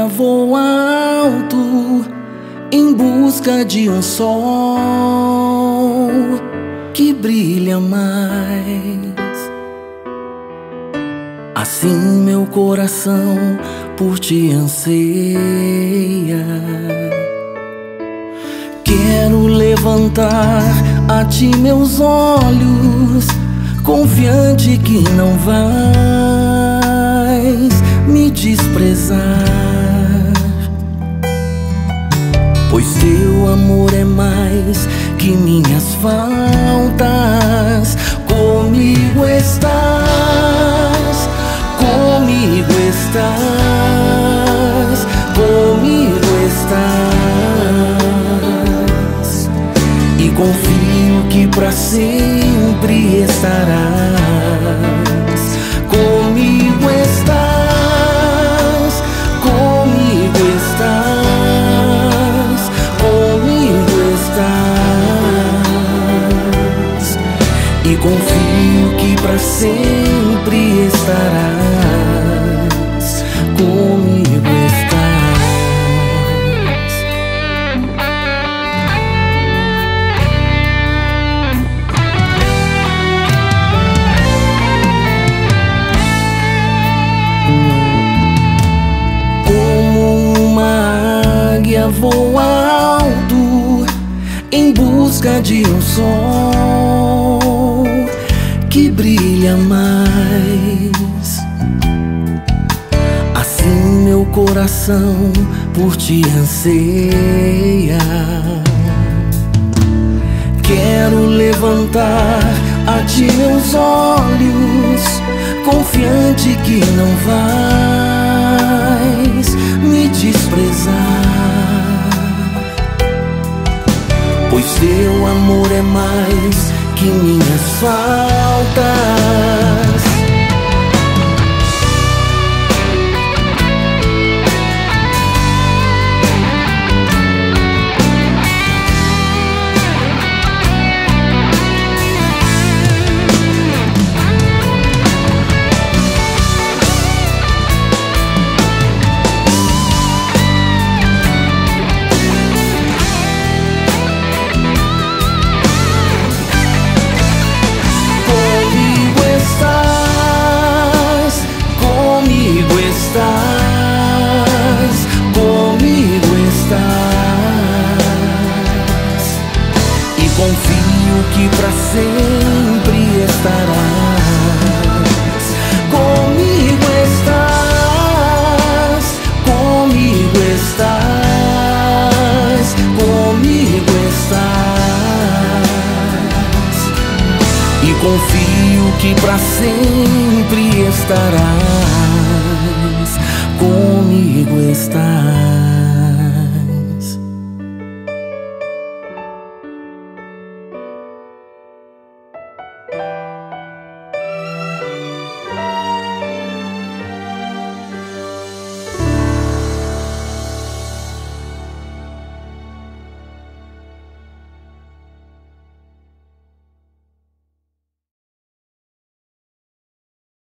águia voa alto em busca de um sol que brilha mais. Assim meu coração por ti anseia. Quero levantar a ti meus olhos, confiante que não vais me desprezar, pois teu amor é mais que minhas faltas. Comigo estás, comigo estás, comigo estás, e confio que para sempre estarás. Comigo estás, comigo estás, comigo estás, e confio que para sempre estarás. Comigo estás. Como uma águia voa alto em busca de um sol que brilha mais. Assim meu coração por ti anseia. Quero levantar a ti meus olhos, confiante que não vais me desprezar, pois teu amor é mais que minhas faltas. Comigo estás, e confio que para sempre estarás. Comigo estás, comigo estás, comigo estás, e confio que para sempre estarás. Comigo estás.